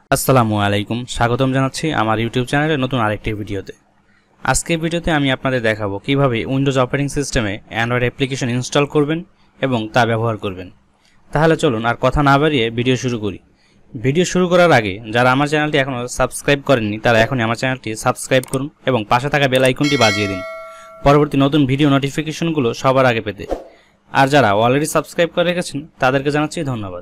আসসালামু আলাইকুম, স্বাগতম জানাচ্ছি আমার ইউটিউব চ্যানেলে নতুন আরেকটি ভিডিওতে। আজকের ভিডিওতে আমি আপনাদের দেখাবো কিভাবে উইন্ডোজ অপারেটিং সিস্টেমে অ্যান্ড্রয়েড অ্যাপ্লিকেশন ইনস্টল করবেন এবং তা ব্যবহার করবেন। তাহলে চলুন আর কথা না বাড়িয়ে ভিডিও শুরু করি। ভিডিও শুরু করার আগে যারা আমার চ্যানেলটি এখনও সাবস্ক্রাইব করেননি তারা এখনই আমার চ্যানেলটি সাবস্ক্রাইব করুন এবং পাশে থাকা বেল আইকনটি বাজিয়ে দিন পরবর্তী নতুন ভিডিও নোটিফিকেশনগুলো সবার আগে পেতে। আর যারা অলরেডি সাবস্ক্রাইব করে রেখেছেন তাদেরকে জানাচ্ছি ধন্যবাদ।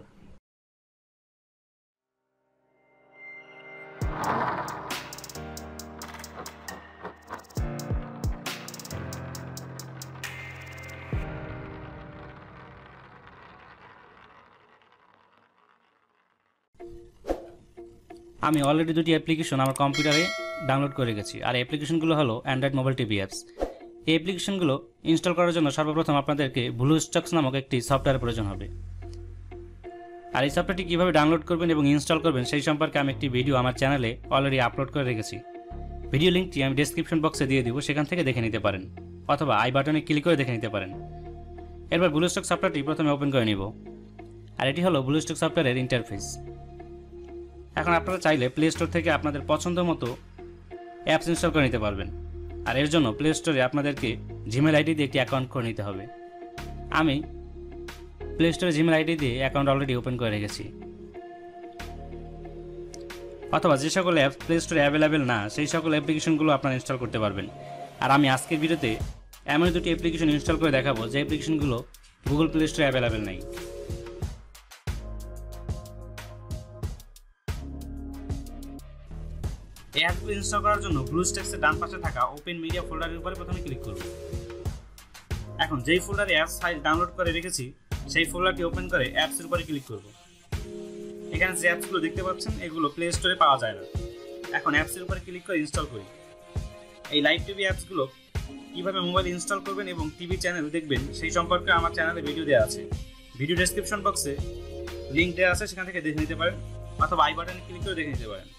আমি অলরেডি দুটি অ্যাপ্লিকেশন আমার কম্পিউটারে ডাউনলোড করে রেখেছি। আর অ্যাপ্লিকেশনগুলো হলো অ্যান্ড্রয়েড মোবাইল টিভি অ্যাপস। এই অ্যাপ্লিকেশনগুলো ইনস্টল করার জন্য সর্বপ্রথম আপনাদেরকে ব্লুস্ট্যাক্স নামক একটি সফটওয়্যার প্রয়োজন হবে। আর এই সফটওয়্যারটি কীভাবে ডাউনলোড করবেন এবং ইনস্টল করবেন সেই সম্পর্কে আমি একটি ভিডিও আমার চ্যানেলে অলরেডি আপলোড করে রেখেছি। ভিডিও লিঙ্কটি আমি ডেসক্রিপশন বক্সে দিয়ে দিব, সেখান থেকে দেখে নিতে পারেন অথবা আই বাটনে ক্লিক করে দেখে নিতে পারেন। এরপর ব্লুস্ট্যাক্স সফটওয়্যারটি প্রথমে ওপেন করে নিব। আর এটি হলো ব্লুস্ট্যাক্স সফটওয়্যারের ইন্টারফেস। এখন আপনারা চাইলে প্লে স্টোর থেকে আপনাদের পছন্দ মতো অ্যাপস ইনস্টল করে নিতে পারবেন। আর এর জন্য প্লে স্টোরে আপনাদেরকে জিমেল আইডি দিয়ে একটি অ্যাকাউন্ট করে নিতে হবে। আমি প্লে স্টোরে জিমেল আইডি দিয়ে অ্যাকাউন্ট অলরেডি ওপেন করে রেখেছি। অথবা যে সকল অ্যাপ প্লে স্টোরে অ্যাভেলেবেল না সেই সকল অ্যাপ্লিকেশনগুলো আপনারা ইনস্টল করতে পারবেন। আর আমি আজকের ভিডিওতে এমন দুটি অ্যাপ্লিকেশন ইনস্টল করে দেখাবো যে অ্যাপ্লিকেশনগুলো গুগল প্লে স্টোরে অ্যাভেলেবেল নেই। এই অ্যাপগুলো ইনস্টল করার জন্য ব্লুস্ট্যাক্সের ডান পাশে থাকা ওপেন মিডিয়া ফোল্ডারের উপরে প্রথমে ক্লিক করব। এখন যেই ফোল্ডারে অ্যাপস ফাইল ডাউনলোড করে রেখেছি সেই ফোল্ডারটি ওপেন করে অ্যাপসের উপরে ক্লিক করব। এখানে যে অ্যাপসগুলো দেখতে পাচ্ছেন এগুলো প্লে স্টোরে পাওয়া যায় না। এখন অ্যাপসের উপরে ক্লিক করে ইনস্টল করি। এই লাইভ টিভি অ্যাপসগুলো কীভাবে মোবাইল ইনস্টল করবেন এবং টিভি চ্যানেল দেখবেন সেই সম্পর্কে আমার চ্যানেলে ভিডিও দেওয়া আছে। ভিডিও ডেসক্রিপশন বক্সে লিঙ্ক দেওয়া আছে, সেখান থেকে দেখে নিতে পারেন অথবা আই বাটনে ক্লিক করে দেখে নিতে পারেন।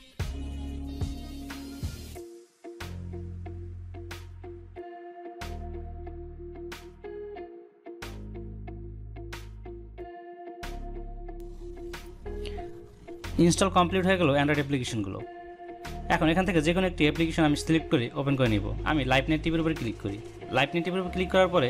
ইনস্টল কমপ্লিট হয়ে গেল অ্যান্ড্রয়েড অ্যাপ্লিকেশনগুলো। এখন এখান থেকে যে কোনো একটি অ্যাপ্লিকেশন আমি সিলেক্ট করে ওপেন করে নিব। আমি লাইভ নেট টিভির উপরে ক্লিক করি। লাইভ নেট টিভির উপর ক্লিক করার পরে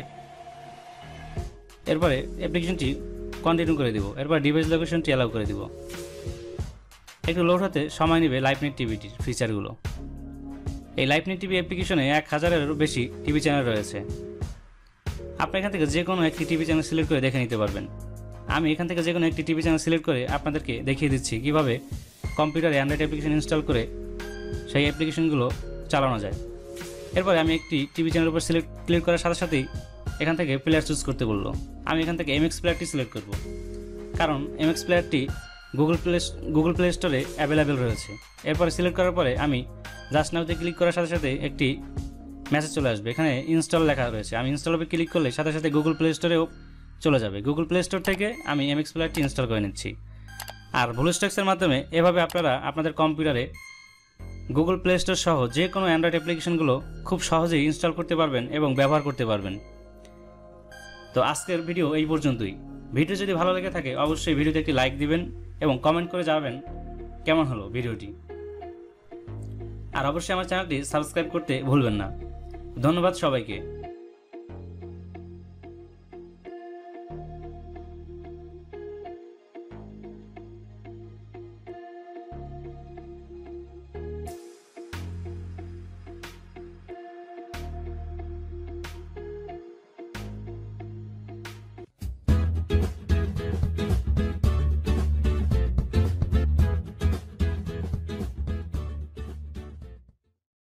এরপরে অ্যাপ্লিকেশনটি কন্টিনিউ করে দিব। এরপর ডিভাইস লোকেশনটি অ্যালাউ করে দিব। একটু লোড হতে সময় নেবে লাইভ নেট টিভিটির ফিচারগুলো। এই লাইভ নেট টিভি অ্যাপ্লিকেশনে 1000-এরও বেশি টিভি চ্যানেল রয়েছে। আপনি এখান থেকে যে কোনো একটি টিভি চ্যানেল সিলেক্ট করে দেখে নিতে পারবেন। আমি এখান থেকে যে কোনো একটি টিভি চ্যানেল সিলেক্ট করে আপনাদেরকে দেখিয়ে দিচ্ছি কীভাবে কম্পিউটারে অ্যান্ড্রয়েড অ্যাপ্লিকেশন ইনস্টল করে সেই অ্যাপ্লিকেশনগুলো চালানো যায়। এরপরে আমি একটি টিভি চ্যানেলের উপর ক্লিক করার সাথে সাথেই এখান থেকে প্লেয়ার চুজ করতে বললো। আমি এখান থেকে এমএক্স প্লেয়ারটি সিলেক্ট করব, কারণ এমএক্স প্লেয়ারটি গুগল প্লে স্টোরে অ্যাভেলেবেল রয়েছে। এরপরে সিলেক্ট করার পরে আমি জাস্ট নাওতে ক্লিক করার সাথে সাথে একটি মেসেজ চলে আসবে, এখানে ইনস্টল লেখা রয়েছে। আমি ইনস্টল উপরে ক্লিক করলে সাথে সাথে গুগল প্লে স্টোরেও চলে যাবে। গুগল প্লে স্টোর থেকে আমি এমএক্স প্লেয়ারটি ইনস্টল করে নিচ্ছি। আর ব্লুস্ট্যাক্সের মাধ্যমে এভাবে আপনারা আপনাদের কম্পিউটারে গুগল প্লে স্টোর সহ যে কোনো অ্যান্ড্রয়েড অ্যাপ্লিকেশনগুলো খুব সহজেই ইনস্টল করতে পারবেন এবং ব্যবহার করতে পারবেন। তো আজকের ভিডিও এই পর্যন্তই। ভিডিও যদি ভালো লেগে থাকে অবশ্যই ভিডিওতে একটি লাইক দিবেন এবং কমেন্ট করে জানাবেন কেমন হলো ভিডিওটি। আর অবশ্যই আমার চ্যানেলটি সাবস্ক্রাইব করতে ভুলবেন না। ধন্যবাদ সবাইকে।